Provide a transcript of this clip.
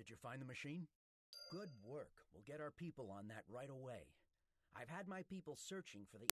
Did you find the machine? Good work. We'll get our people on that right away. I've had my people searching for the